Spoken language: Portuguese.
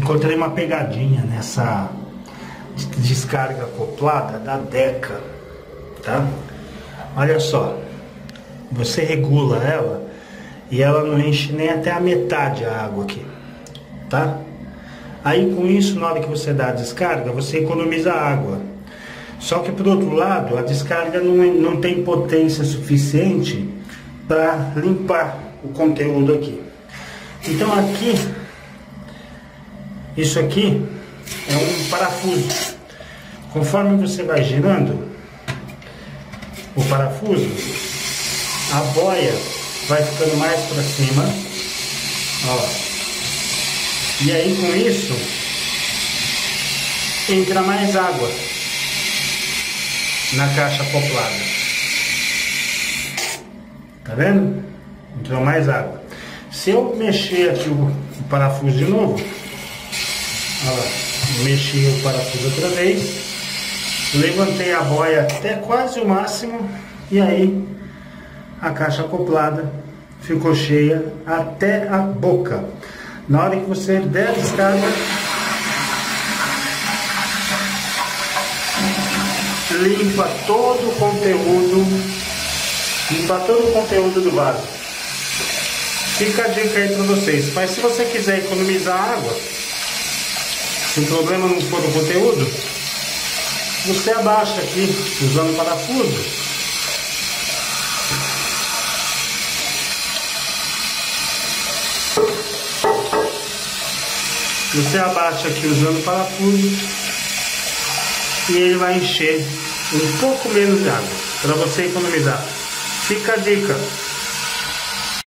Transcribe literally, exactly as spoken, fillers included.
Encontrei uma pegadinha nessa descarga acoplada da Deca, tá? Olha só, você regula ela e ela não enche nem até a metade a água aqui, tá? Aí com isso, na hora que você dá a descarga, você economiza água. Só que por outro lado, a descarga não, é, não tem potência suficiente para limpar o conteúdo aqui. Então aqui, isso aqui é um parafuso. Conforme você vai girando o parafuso, a boia vai ficando mais para cima, ó. E aí com isso entra mais água na caixa acoplada. Tá vendo? Entrou mais água. Se eu mexer aqui o, o parafuso de novo, ó lá, mexi o parafuso outra vez, levantei a boia até quase o máximo e aí a caixa acoplada ficou cheia até a boca. Na hora que você der a descarga, limpa todo o conteúdo, limpa todo o conteúdo do vaso. Fica a dica aí para vocês. Mas se você quiser economizar água, se o problema não for o conteúdo, você abaixa aqui usando o parafuso. Você abaixa aqui usando o parafuso e ele vai encher um pouco menos de água para você economizar. Fica a dica.